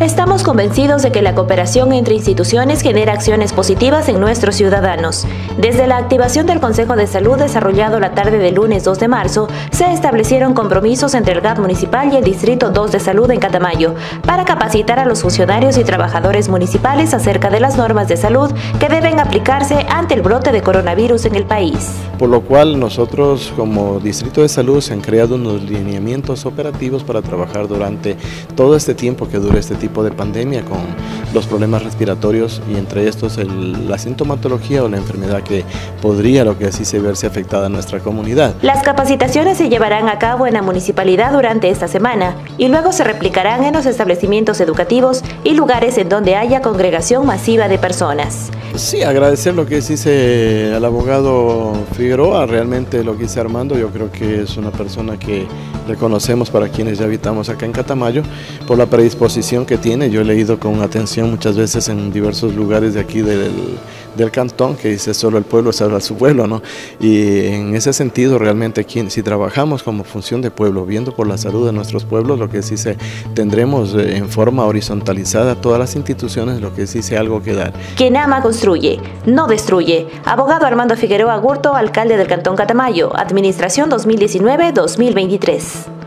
Estamos convencidos de que la cooperación entre instituciones genera acciones positivas en nuestros ciudadanos. Desde la activación del Consejo de Salud desarrollado la tarde del lunes 2 de marzo, se establecieron compromisos entre el GAT municipal y el Distrito 2 de Salud en Catamayo para capacitar a los funcionarios y trabajadores municipales acerca de las normas de salud que deben aplicarse ante el brote de coronavirus en el país. Por lo cual nosotros como Distrito de Salud se han creado unos lineamientos operativos para trabajar durante todo este tiempo que dure este tipo de pandemia con los problemas respiratorios y entre estos la sintomatología o la enfermedad que podría lo que así se verse afectada a nuestra comunidad. Las capacitaciones se llevarán a cabo en la municipalidad durante esta semana y luego se replicarán en los establecimientos educativos y lugares en donde haya congregación masiva de personas. Sí, agradecer lo que dice al abogado Figueroa, realmente lo que dice Armando, yo creo que es una persona que reconocemos para quienes ya habitamos acá en Catamayo, por la predisposición que tiene. Yo he leído con atención muchas veces en diversos lugares de aquí del cantón que dice solo el pueblo salva a su pueblo, ¿no? Y en ese sentido realmente si trabajamos como función de pueblo, viendo por la salud de nuestros pueblos, lo que sí tendremos en forma horizontalizada todas las instituciones, lo que sí algo que dar. Quien ama construye, no destruye. Abogado Armando Figueroa Gurto, alcalde del Cantón Catamayo, Administración 2019-2023.